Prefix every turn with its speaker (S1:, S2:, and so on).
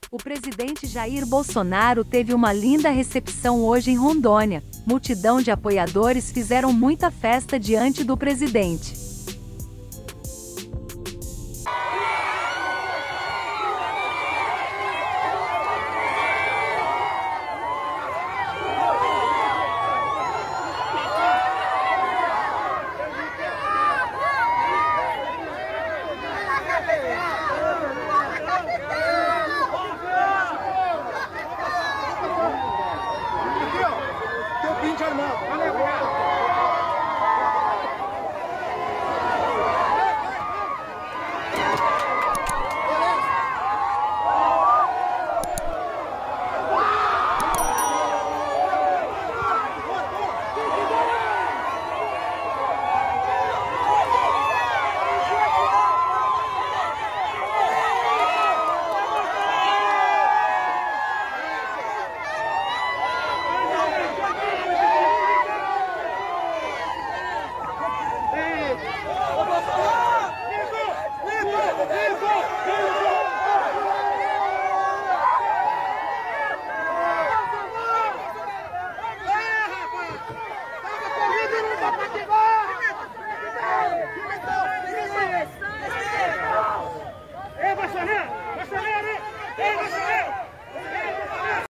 S1: O presidente Jair Bolsonaro teve uma linda recepção hoje em Rondônia. Multidão de apoiadores fizeram muita festa diante do presidente.